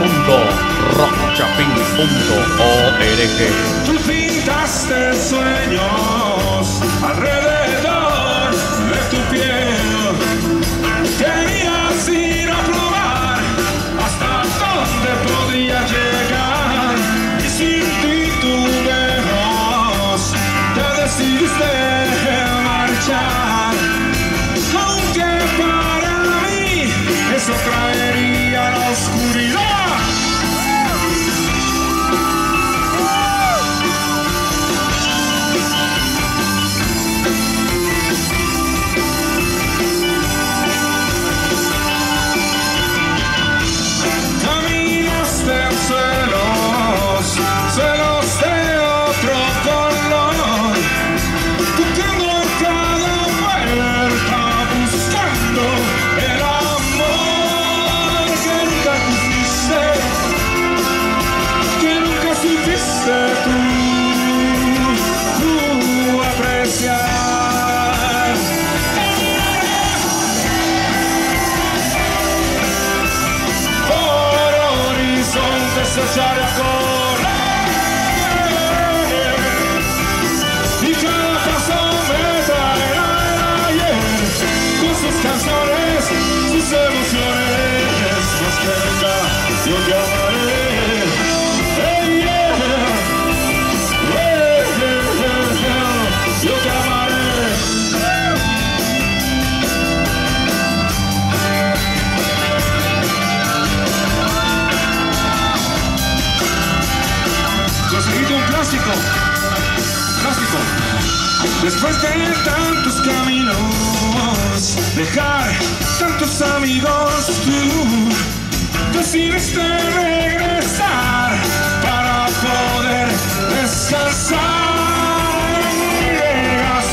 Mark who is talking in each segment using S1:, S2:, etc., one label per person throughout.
S1: www.rockchapin.org.
S2: Tú pintaste sueños alrededor de tu piel. Querías ir a probar hasta dónde podría llegar. Y sin titubeos te decidiste marchar. Aunque para mí eso traería la oscuridad. Celos de otro color, tocando en cada puerta, buscando el amor que nunca supiste tú apreciar. Por horizontes se echaré a correr. Canciones, sus emociones, más que nunca yo te amaré. Hey, yeah. Hey, yeah, yeah. Yo te amaré. Conseguí un plástico. Después de tantos caminos, dejar tantos amigos, tú decidiste regresar para poder descansar. Llegas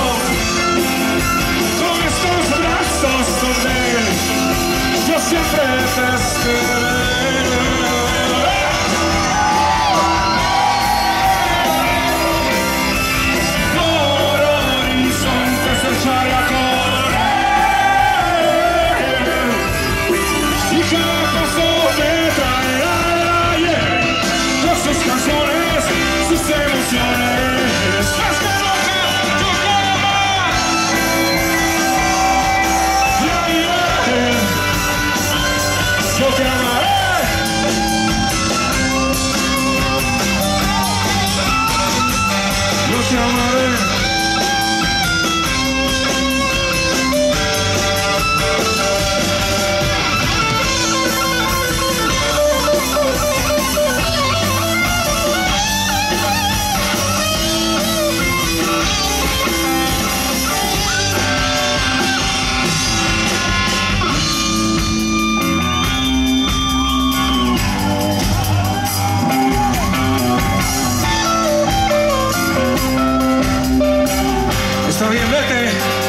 S2: con estos brazos donde yo siempre te esperé. Sus emociones, más que nunca yo te amaré. Yo te amaré. Yo te amaré. Está bien, vete.